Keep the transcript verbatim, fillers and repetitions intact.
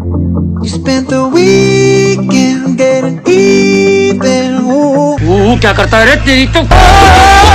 We spent the weekend getting even. तू क्या करता है रे तेरी तो